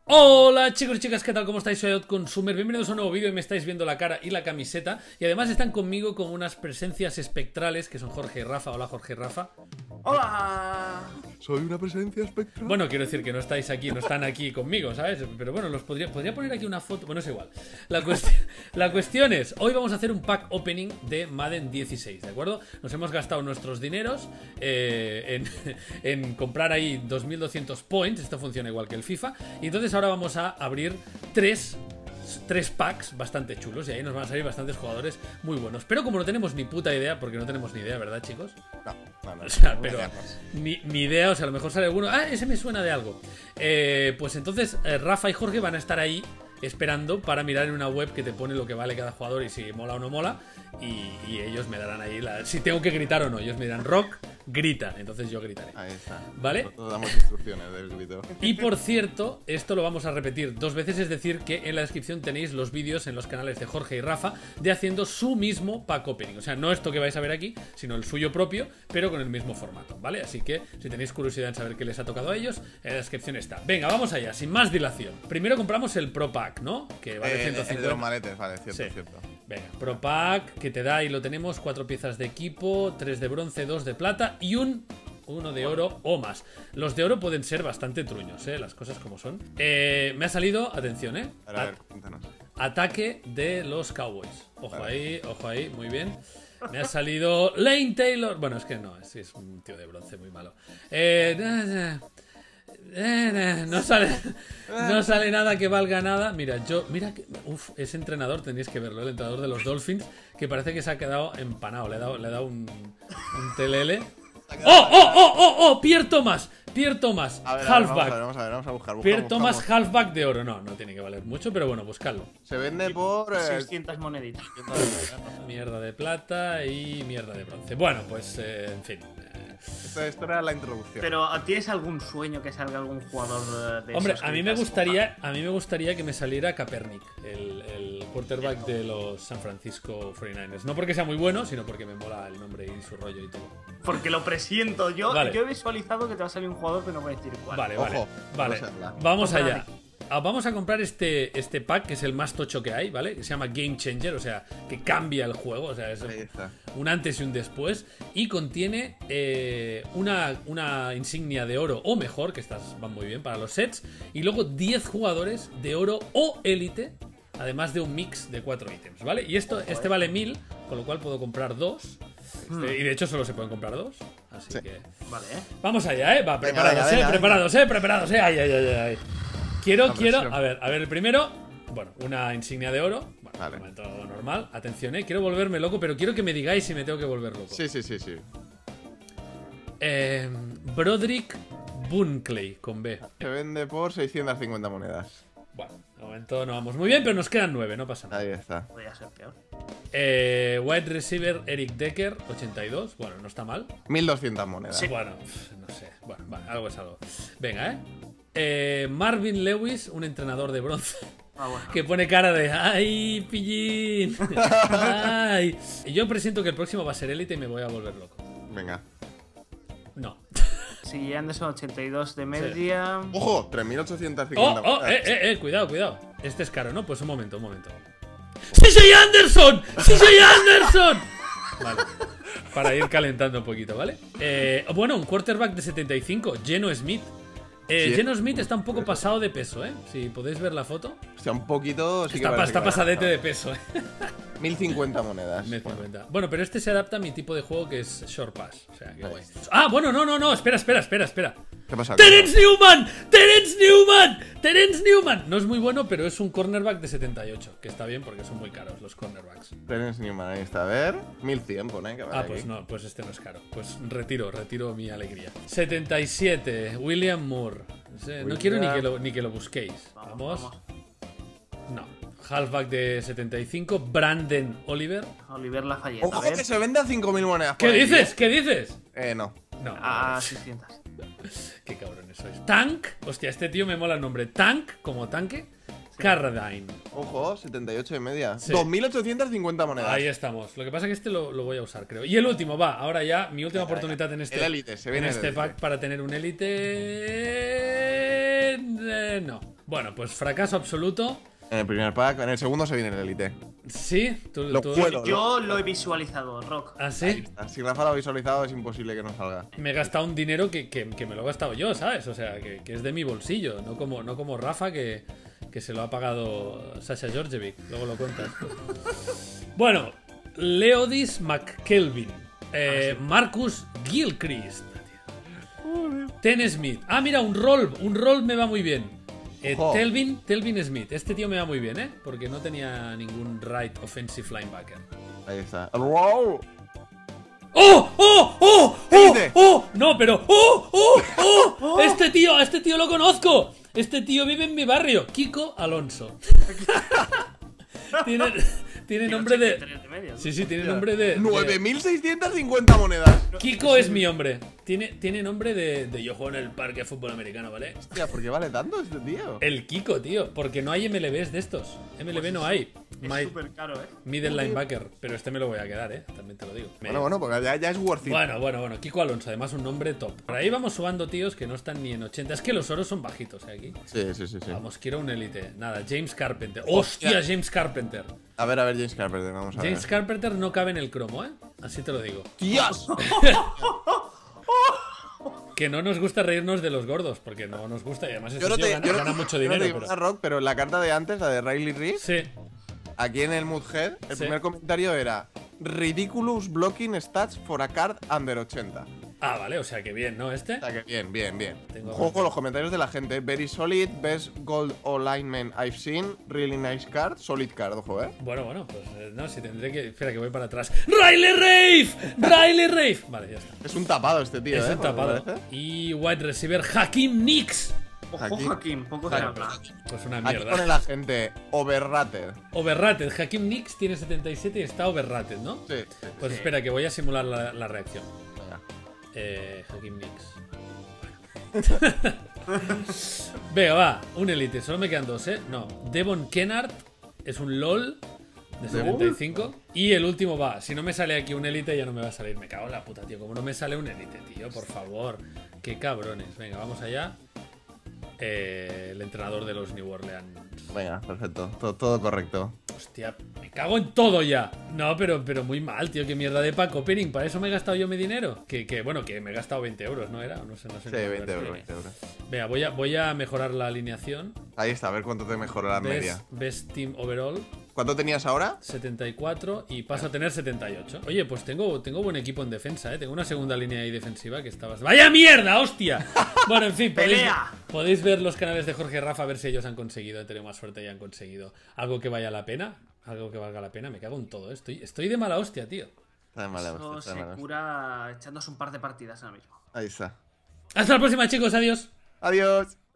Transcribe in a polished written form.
Hola chicos y chicas, ¿qué tal? ¿Cómo estáis? Soy Outconsumer, bienvenidos a un nuevo vídeo y me estáis viendo la cara y la camiseta. Y además están conmigo con unas presencias espectrales que son Jorge y Rafa. Hola Jorge y Rafa. ¡Hola! Soy una presencia espectral. Bueno, quiero decir que no estáis aquí, no están aquí conmigo, ¿sabes? Pero bueno, los podría poner aquí una foto. Bueno, es igual. La cuestión es, hoy vamos a hacer un pack opening de Madden 16, ¿de acuerdo? Nos hemos gastado nuestros dineros en comprar ahí 2200 points. Esto funciona igual que el FIFA. Y entonces ahora vamos a abrir tres packs bastante chulos y ahí nos van a salir bastantes jugadores muy buenos. Pero como no tenemos ni puta idea, porque no tenemos ni idea, ¿verdad, chicos? No. O sea, pero ni idea, o sea, a lo mejor sale alguno. Ah, ese me suena de algo. Pues entonces Rafa y Jorge van a estar ahí esperando para mirar en una web que te pone lo que vale cada jugador y si mola o no mola. Y ellos me darán ahí si tengo que gritar o no. Ellos me dirán rock, grita. Entonces yo gritaré. Ahí está. ¿Vale? Nosotros damos instrucciones del grito. Y por cierto, esto lo vamos a repetir 2 veces, es decir, que en la descripción tenéis los vídeos en los canales de Jorge y Rafa de haciendo su mismo pack opening. O sea, no esto que vais a ver aquí, sino el suyo propio, pero con el mismo formato, ¿vale? Así que si tenéis curiosidad en saber qué les ha tocado a ellos, en la descripción está. Venga, vamos allá, sin más dilación. Primero compramos el Pro Pack, ¿no? Que vale 150. El de los maletes, vale, cierto, Sí. cierto. Venga, Pro Pack, que te da, y lo tenemos, 4 piezas de equipo, 3 de bronce, 2 de plata y uno de oro o más. Los de oro pueden ser bastante truños, las cosas como son. Me ha salido, atención, A ver, cuéntanos. ataque de los Cowboys. Ojo ahí, muy bien. Me ha salido Lane Taylor. Bueno, es que no, es un tío de bronce muy malo. No sale nada que valga nada. Mira, ese entrenador, tenéis que verlo, el entrenador de los Dolphins, que parece que se ha quedado empanado. Le he dado un telele. ¡Oh! Pierre Thomas, A ver, halfback. vamos a buscar. Pierre Thomas, halfback de oro. No tiene que valer mucho, pero bueno, buscadlo. Se vende por 600 moneditas. Mierda de plata y mierda de bronce. Bueno, pues, en fin. Esto era la introducción. Pero ¿tienes algún sueño que salga algún jugador de Hombre, esos a que mí me digas, gustaría que me saliera Kaepernick, el quarterback de los San Francisco 49ers. No porque sea muy bueno, sino porque me mola el nombre y su rollo y todo. Porque lo presiento. Yo Vale. he visualizado que te va a salir un jugador, pero no voy a decir cuál. Vale. Ojo, Vale. Vamos allá. Vamos a comprar este pack, que es el más tocho que hay, ¿vale? Que se llama Game Changer, o sea, que cambia el juego, o sea, es Ahí está. un antes y un después. Y contiene una insignia de oro o mejor, que estas van muy bien para los sets. Y luego 10 jugadores de oro o élite, además de un mix de 4 ítems, ¿vale? Y este vale 1000, con lo cual puedo comprar 2. Y de hecho solo se pueden comprar 2. Así Sí. que... Vale, Vamos allá, Va, Venga, preparados, venga. preparados. Ay. Quiero, presión. a ver, el primero, bueno, una insignia de oro, bueno, Vale. un momento normal, atención, quiero volverme loco, pero quiero que me digáis si me tengo que volver loco. Sí. Broderick Bunkley, con B. Se vende por 650 monedas. Bueno, de momento no vamos muy bien, pero nos quedan 9, no pasa nada. Ahí está. podría ser peor. Wide receiver Eric Decker, 82, bueno, no está mal. 1200 monedas. Sí. Bueno, no sé, bueno, vale, algo es algo. Venga, Marvin Lewis, un entrenador de bronce. Bueno. Que pone cara de ¡ay, pillín! ¡Ay! Y yo presiento que el próximo va a ser élite y me voy a volver loco. Venga. No. Si Anderson 82 de media. Ojo, 3850 monedas. Cuidado. Este es caro, ¿no? Pues un momento. ¡CJ Anderson! Vale. Para ir calentando un poquito, ¿vale? Bueno, un quarterback de 75, Geno Smith. Sí. Geno Smith está un poco pasado de peso, ¿eh? Si podéis ver la foto. Hostia, un poquito. Sí que Está pasadete de peso, ¿eh? 1050 monedas. Me doy cuenta. Bueno, pero este se adapta a mi tipo de juego, que es Short Pass. O sea, que guay. Ah, bueno, no. Espera. ¿Qué pasa? ¡Terence Newman! No es muy bueno, pero es un cornerback de 78. Que está bien porque son muy caros los cornerbacks. Terence Newman, ahí está. A ver. 1100, pone. Que vale Ah, aquí. pues no, pues este no es caro. Pues retiro mi alegría. 77, William Moore. No quiero ni que lo busquéis. Vamos. No. Halfback de 75, Brandon Oliver. Oliver Lafayette. Ojo A ver. que se vende a 5000 monedas. ¿Qué por ahí, dices? ¿Qué dices? No. No. A 600. Qué cabrones sois. Tank. Hostia, este tío me mola el nombre. Tank, como tanque. Carradine. Ojo, 78 y media. Sí. 2850 monedas. Ahí estamos. Lo que pasa es que este lo voy a usar, creo. Y el último, va. Ahora ya, mi última oportunidad en este, El élite, se viene en este el pack élite. para tener un élite. No. Bueno, pues fracaso absoluto. En el primer pack, en el segundo se viene el Elite. Sí, Lo puedo. Yo lo he visualizado, Rock. ¿Ah, sí? Si Rafa lo ha visualizado, es imposible que no salga. Me he gastado un dinero que me lo he gastado yo, ¿sabes? O sea, que es de mi bolsillo, no como Rafa que se lo ha pagado Sasha Georgievic. Luego lo cuentas. Bueno, Leodis McKelvin, Marcus Gilchrist, Ten Smith. Ah, mira, un roll me va muy bien. Telvin Smith. Este tío me va muy bien, porque no tenía ningún right offensive linebacker. Ahí está. ¡Wow! ¡Oh! ¡Oh! ¡Oh! Elite. ¡Oh! No, pero ¡Oh! Este tío lo conozco. Este tío vive en mi barrio. Kiko Alonso. Tiene nombre de... Sí, tiene nombre de... 9.650 monedas. Kiko es mi hombre. Tiene nombre de yo juego en el parque de fútbol americano, ¿vale? Hostia, ¿por qué vale tanto este tío? El Kiko, tío. Porque no hay MLBs de estos. MLB no hay. Es súper caro, Middle linebacker. Pero este me lo voy a quedar, También te lo digo. Bueno, porque ya es worth it. Bueno. Kiko Alonso, además un nombre top. Por ahí vamos subando tíos que no están ni en 80. Es que los oros son bajitos, aquí. Sí. Vamos, quiero un élite. Nada, James Carpenter. ¡Hostia, James Carpenter! A ver, James Carpenter, vamos a ver. James Carpenter no cabe en el cromo, Así te lo digo. ¡Dios! Que no nos gusta reírnos de los gordos, porque no nos gusta y además ese tío gana mucho dinero. Yo no te Rock, pero la carta de antes, la de Riley Reid, Sí. aquí en el Moodhead, el Sí. primer comentario era Ridiculous blocking stats for a card under 80. Ah, vale, o sea que bien, ¿no? O sea que bien. Tengo- Juego con los comentarios de la gente. Very solid, best gold alignment I've seen, really nice card, solid card, ojo, Bueno, pues no, si tendré que... Espera, que voy para atrás. ¡Riley Rafe! Vale, ya está. Es un tapado este tío, Es un ¿Por qué tapado. parece? Y wide receiver Hakim Nicks. Ojo, Joaquín, poco se habla. Pues una Aquí mierda. pone la gente overrated. Overrated. Hakim Nicks tiene 77 y está overrated, ¿no? Sí. Pues espera, que voy a simular la reacción. Venga. Hakim Nicks. Venga, va, un elite. Solo me quedan dos, No, Devon Kennard es un LOL de 75. Y el último va. Si no me sale aquí un elite, ya no me va a salir. Me cago en la puta, tío. Como no me sale un elite, tío, por favor. Qué cabrones. Venga, vamos allá. El entrenador de los New Orleans. Venga, perfecto. Todo correcto. Hostia, me cago en todo ya. No, pero muy mal, tío. Qué mierda de pack opening. Para eso me he gastado yo mi dinero. Bueno, que me he gastado 20 euros, ¿no era? No sé. Sí, 20 euros. Venga, voy a mejorar la alineación. Ahí está, a ver cuánto te mejora la media. Best Team Overall, ¿Cuánto tenías ahora? 74 y paso a tener 78. Oye, pues tengo buen equipo en defensa, Tengo una segunda línea ahí defensiva que estaba... ¡Vaya mierda, hostia! Bueno, en fin, podéis ver los canales de Jorge y Rafa a ver si ellos han conseguido, he tenido más suerte y han conseguido algo que vaya la pena, algo que valga la pena. Me cago en todo, Estoy de mala hostia, tío. Está de mala Eso hostia, se cura echándose un par de partidas ahora mismo. Ahí está. Hasta la próxima, chicos, adiós. Adiós.